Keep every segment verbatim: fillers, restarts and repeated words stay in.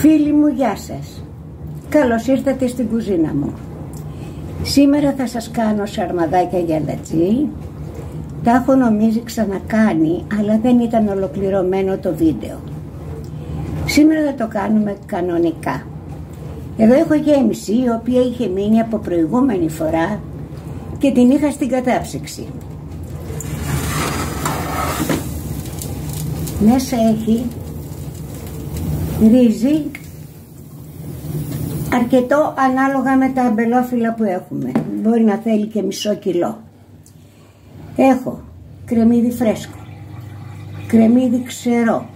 Φίλοι μου, γεια σας. Καλώς ήρθατε στην κουζίνα μου. Σήμερα θα σας κάνω σαρμαδάκια για λατζί. Τα έχω νομίζει ξανακάνει, αλλά δεν ήταν ολοκληρωμένο το βίντεο. Σήμερα θα το κάνουμε κανονικά. Εδώ έχω γέμιση, η οποία είχε μείνει από προηγούμενη φορά και την είχα στην κατάψυξη. Μέσα έχει ρύζι, αρκετό ανάλογα με τα αμπελόφυλλα που έχουμε. Μπορεί να θέλει και μισό κιλό. Έχω κρεμμύδι φρέσκο, κρεμμύδι ξερό,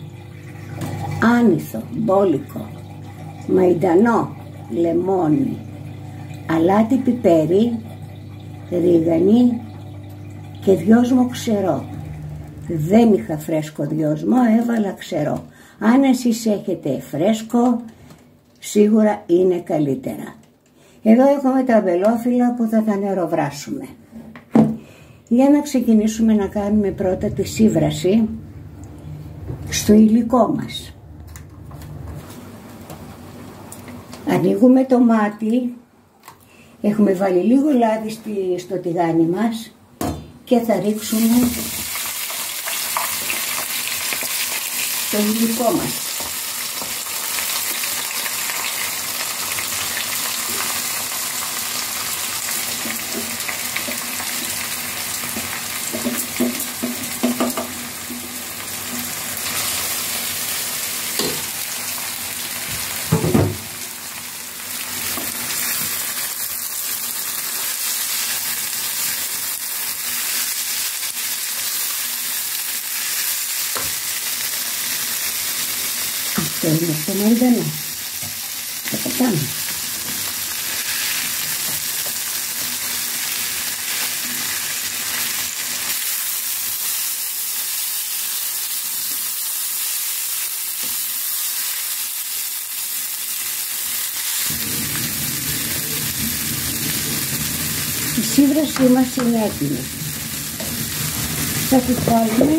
άνηθο, μπόλικο, μαϊντανό, λεμόνι, αλάτι πιπέρι, ρίγανη και δυόσμο ξερό. Δεν είχα φρέσκο δυόσμο, έβαλα ξερό. Αν εσείς έχετε φρέσκο, σίγουρα είναι καλύτερα. Εδώ έχουμε τα αμπελόφυλλα που θα τα νεροβράσουμε. Για να ξεκινήσουμε να κάνουμε πρώτα τη σύβραση στο υλικό μας. Ανοίγουμε το μάτι, έχουμε βάλει λίγο λάδι στο τηγάνι μας και θα ρίξουμε το υλικό μας. Αυτό είναι το μαϊντανό. Θα το κάνω. Η σύβρασή μας είναι έτοιμη. Θα τη βάλουμε.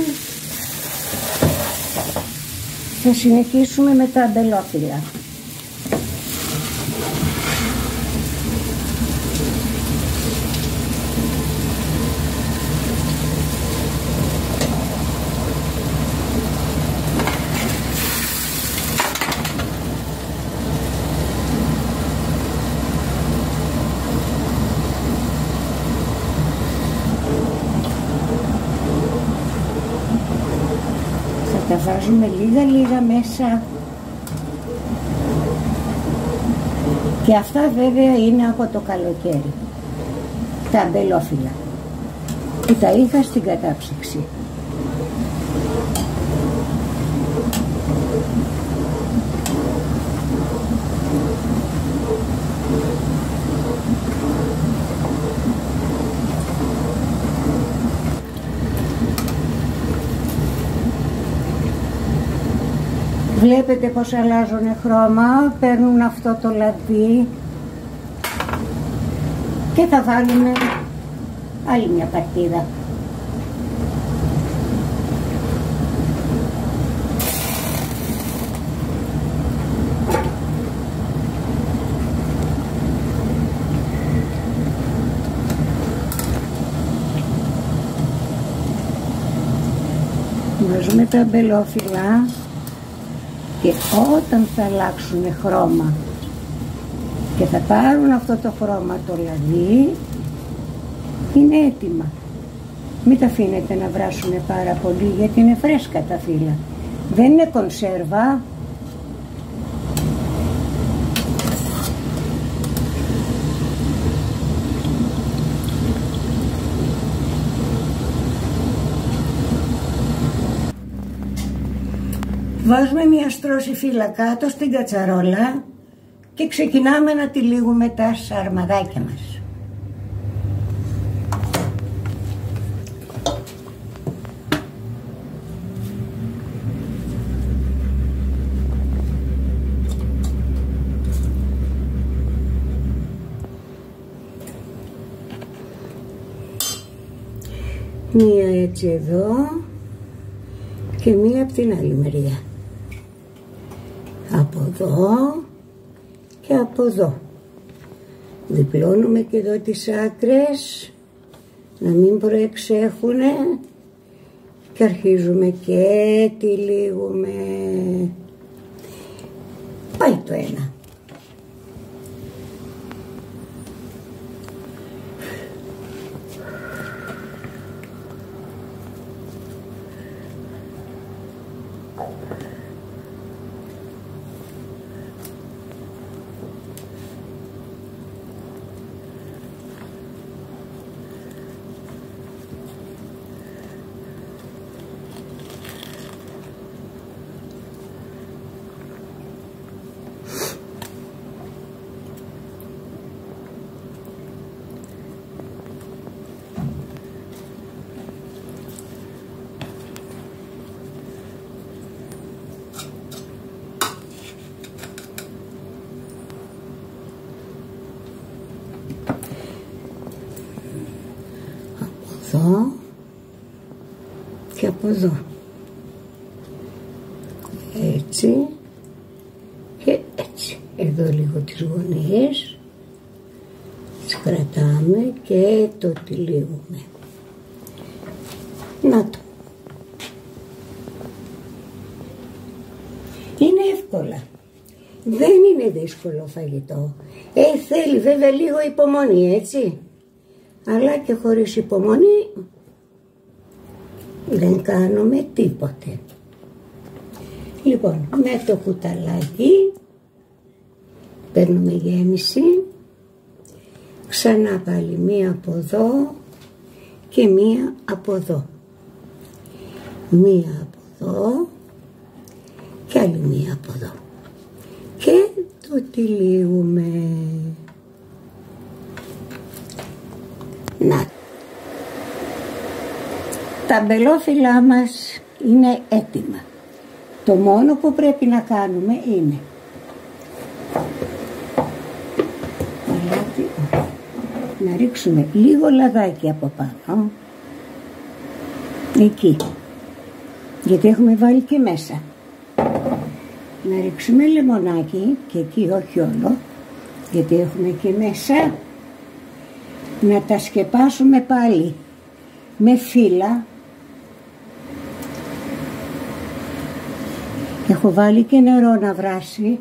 Θα συνεχίσουμε με τα αμπελόφυλλα. Τα βάζουμε λίγα λίγα μέσα και αυτά βέβαια είναι από το καλοκαίρι, τα αμπελόφυλλα που τα είχα στην κατάψυξη. Βλέπετε πως αλλάζουν χρώμα, παίρνουν αυτό το λαδί και θα βάλουμε άλλη μια παρτίδα. Βάζουμε τα αμπελόφυλλα και όταν θα αλλάξουν χρώμα και θα πάρουν αυτό το χρώμα το λαδί, είναι έτοιμα. Μην τα αφήνετε να βράσουν πάρα πολύ, γιατί είναι φρέσκα τα φύλλα. Δεν είναι κονσέρβα. Βάζουμε μια στρώση φύλλα κάτω στην κατσαρόλα και ξεκινάμε να τυλίγουμε τα σαρμαδάκια μας. Μία έτσι εδώ και μία από την άλλη μεριά. από εδώ και από εδώ. Διπλώνουμε και εδώ τις άκρες να μην προεξέχουνε και αρχίζουμε και τυλίγουμε. Πάει το ένα. Εδώ και από εδώ, έτσι και έτσι. Εδώ λίγο τις γωνίες τις κρατάμε και το τυλίγουμε. Να το. Είναι εύκολα, δεν είναι δύσκολο φαγητό. Ε, θέλει βέβαια λίγο υπομονή, έτσι. Αλλά και χωρίς υπομονή δεν κάνουμε τίποτε. Λοιπόν, με το κουταλάκι παίρνουμε γέμιση, ξανά πάλι μία από εδώ και μία από εδώ. Μία από εδώ και άλλη μία από εδώ. Και το τυλίγουμε. Να. Τα μπελόφυλλά μας είναι έτοιμα. Το μόνο που πρέπει να κάνουμε είναι να ρίξουμε λίγο λαδάκι από πάνω, εκεί, γιατί έχουμε βάλει και μέσα. Να ρίξουμε λεμονάκι και εκεί, όχι όλο, γιατί έχουμε και μέσα. Να τα σκεπάσουμε πάλι με φύλλα. Έχω βάλει και νερό να βράσει.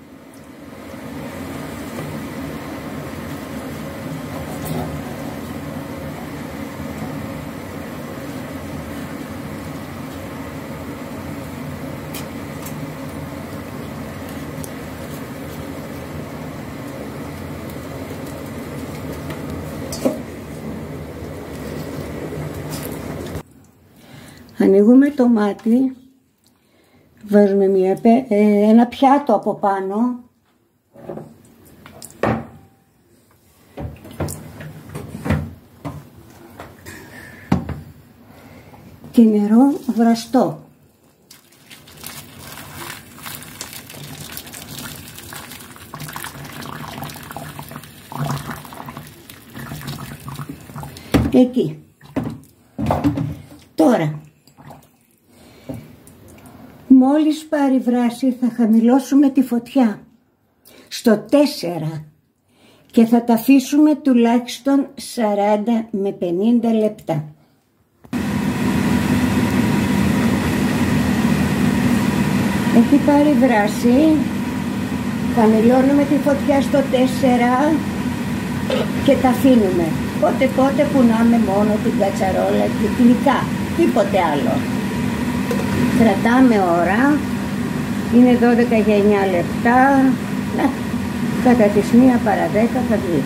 Ανοίγουμε το μάτι, βάζουμε μια, ε, ένα πιάτο από πάνω και νερό βραστό. Εκεί. Τώρα, μόλις πάρει βράση θα χαμηλώσουμε τη φωτιά στο τέσσερα και θα τα αφήσουμε τουλάχιστον σαράντα με πενήντα λεπτά. Έχει πάρει βράση, χαμηλώνουμε τη φωτιά στο τέσσερα και τα αφήνουμε. Πότε πότε πουνάμε μόνο την κατσαρόλα και γλυκά, τίποτε άλλο. Κρατάμε ώρα, είναι δώδεκα για εννιά λεπτά, να, κατά τις μία παρά δέκα θα βγει.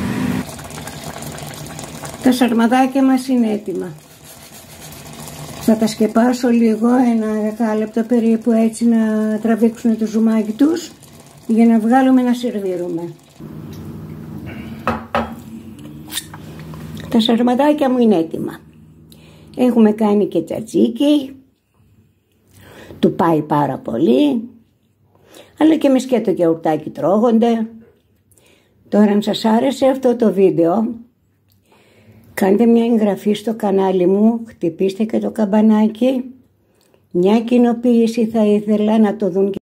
Τα σαρμαδάκια μας είναι έτοιμα. Θα τα σκεπάσω λίγο, ένα δεκάλεπτο περίπου, έτσι να τραβήξουν το ζουμάκι τους, για να βγάλουμε να σερβίρουμε. Τα σαρμαδάκια μου είναι έτοιμα. Έχουμε κάνει και τσατζίκι, του πάει πάρα πολύ, αλλά και με σκέτο και ουρτάκι τρώγονται. Τώρα, αν σας άρεσε αυτό το βίντεο, κάντε μια εγγραφή στο κανάλι μου, χτυπήστε και το καμπανάκι. Μια κοινοποίηση θα ήθελα να το δουν και